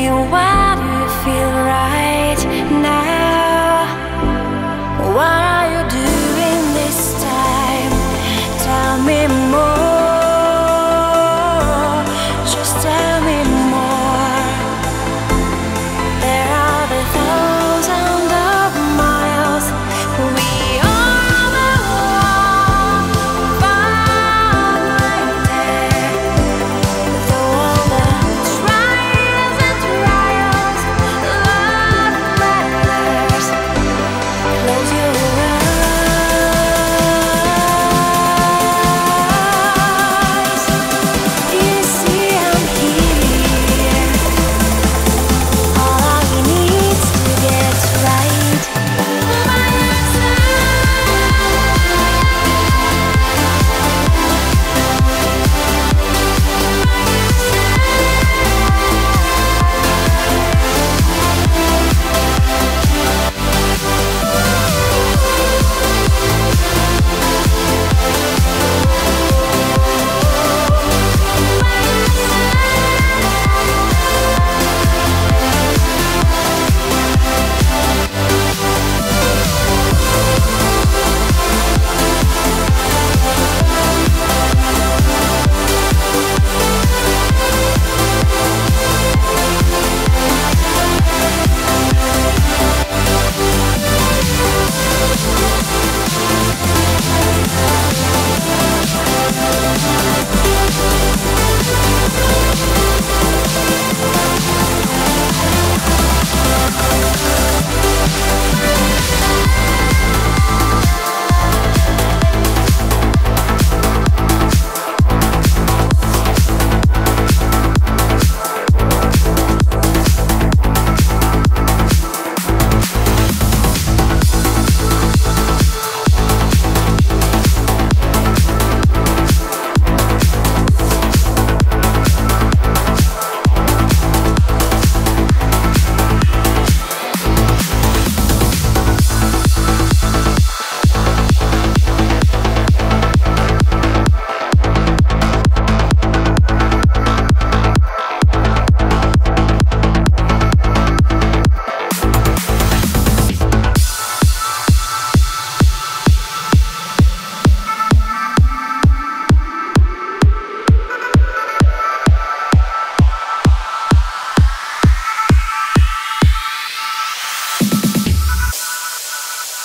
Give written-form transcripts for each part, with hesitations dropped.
me, why do you feel right now? What are you doing this time? Tell me more, just tell me more. There are the thousands of miles we are the one right there. Though all the trials and trials, love matters. Close your eyes. You see I'm here. All I need to get right by your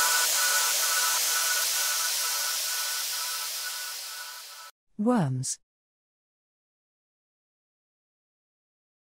Worms.